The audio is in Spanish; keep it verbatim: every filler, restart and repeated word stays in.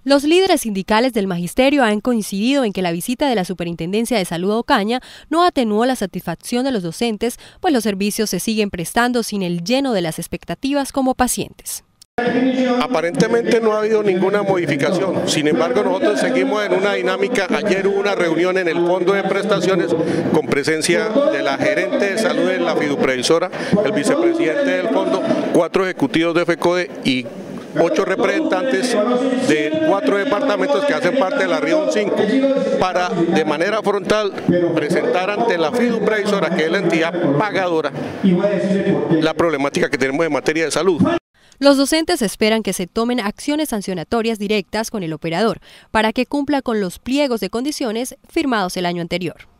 Los líderes sindicales del magisterio han coincidido en que la visita de la Superintendencia de Salud a Ocaña no atenuó la satisfacción de los docentes, pues los servicios se siguen prestando sin el lleno de las expectativas como pacientes. Aparentemente no ha habido ninguna modificación, sin embargo nosotros seguimos en una dinámica. Ayer hubo una reunión en el fondo de prestaciones con presencia de la gerente de salud, de la fiduprevisora, el vicepresidente del fondo, cuatro ejecutivos de FECODE y ocho representantes de cuatro departamentos que hacen parte de la región cinco, para de manera frontal presentar ante la fiduprevisora, que es la entidad pagadora, la problemática que tenemos en materia de salud. Los docentes esperan que se tomen acciones sancionatorias directas con el operador para que cumpla con los pliegos de condiciones firmados el año anterior.